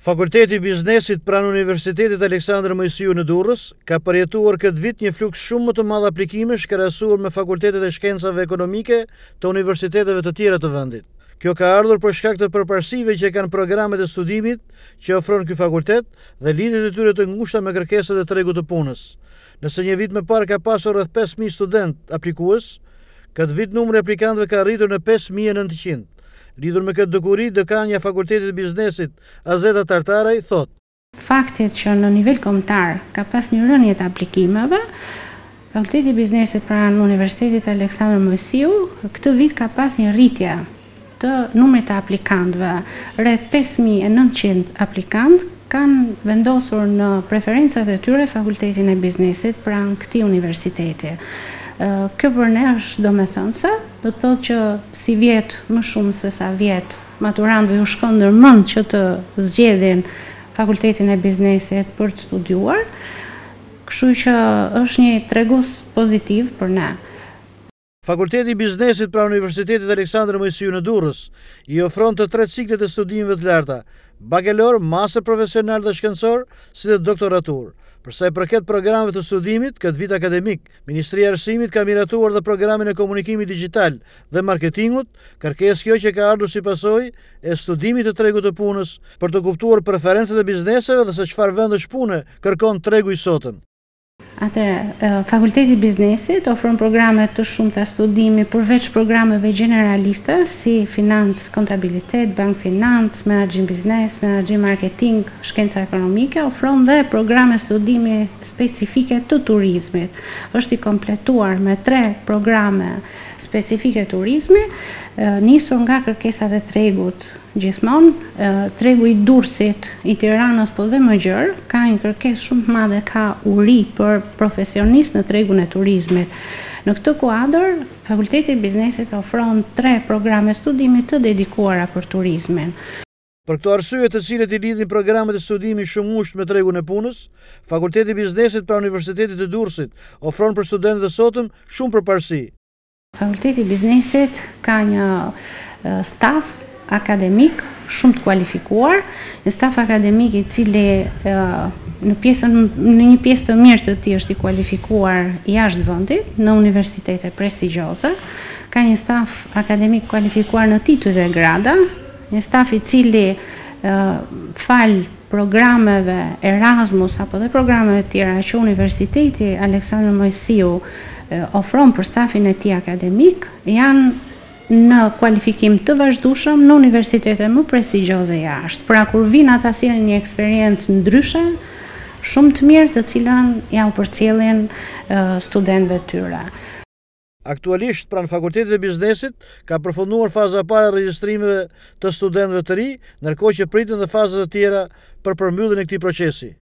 Fakulteti i Biznesit pranë Universitetit Aleksandër Mojsiu në Durrës ka përjetuar këtë vit një fluks shumë më të madh aplikimesh krahasuar me fakultetet e shkencave ekonomike të universiteteve të tjera të vendit. Kjo ka ardhur për shkak të përparësive që kanë programet e studimit që ofron ky fakultet dhe lidhjet e tyre të ngushta me kërkesat e tregut të punës. Nëse një vit më parë ka pasur rreth 5000 student aplikues, këtë vit numri i aplikantëve ka arritur në 5900. Lidhur me këtë dukuri, dekania e Fakultetit të Biznesit, Azeta Tartaraj, thot: Faktit që në nivel kombëtar ka pas një rënje të aplikimeve, Fakulteti i Biznesit pranë Universitetit Aleksandër Mojsiu këtë vit ka pas një rritje të numrit të aplikantëve. Rreth 5900 aplikantë kanë vendosur në preferencat e tyre Fakultetin e Biznesit pranë këtij universiteti. Kjo për ne është domethënëse, do të thotë që si vjet më shumë se sa vjet maturantëve u shkon ndërmend që të zgjedhin Fakultetin e Biznesit për të studiuar, kështu që është një tregus pozitiv për ne. Fakulteti i Biznesit pranë Universitetit Aleksandër Mojsiu në Durrës i ofron të 3 ciklet e studimeve të larta: bakalor, master profesional dhe shkencor, si dhe doktoratur. Për sa i përket programeve të studimit, këtë vit akademik, Ministria e Arsimit ka miratuar dhe programin e komunikimit digjital dhe marketingut, kërkesë kjo që ka ardhur si pasojë e studimit të tregut të punës për të kuptuar preferencat e bizneseve dhe se çfarë vendesh pune kërkon tregu i sotëm. Fakulteti i Biznesit ofron programe të shumta studimi përveç programeve generaliste si financë, kontabilitet, bank financë, menaxhim biznes, menaxhim marketing, shkenca ekonomike, ofron dhe programe studimi specifike të turizmit. Është i kompletuar me 3 programe specifike turizmi, nisur nga kërkesat e tregut gjithmonë. Tregu i Durrësit, i Tiranës po dhe më gjerë ka një kërkesë shumë të madhe, ka uri për profesionistë në tregun e turizmit. Në këtë kuadër, Fakulteti i Biznesit ofron 3 programe studimi të dedikuara për turizmin. Për këto arsye të cilet i lidhin programet e studimit shumë ngushtë me tregun e punës, Fakulteti i Biznesit pranë Universitetit të Durrësit ofron për studentët e sotëm shumë përparësi. Fakulteti i Biznesit ka një staf akademik shumë të kualifikuar, një staf akademik i cili në një pjesë të mirë të tij është i kualifikuar jashtë vendit, në universitete prestigjioze, ka një staf akademik kualifikuar në titull dhe grada, një staf i cili fal programeve Erasmus apo dhe programeve tjera që Universiteti Aleksandër Mojsiu ofron për stafin e tij akademik, janë në kualifikim të vazhdueshëm në universitete më prestigjioze jashtë. Pra kur vinë ata sillen një eksperiencë ndryshe, shumë të mirë, të cilën ja u përcjellin studentëve tyre. Aktualisht pranë Fakultetit të Biznesit ka përfunduar faza e parë e regjistrimeve të studentëve të ri, ndërkohë që priten dhe fazat e tjera për përmbylljen e këtij procesi.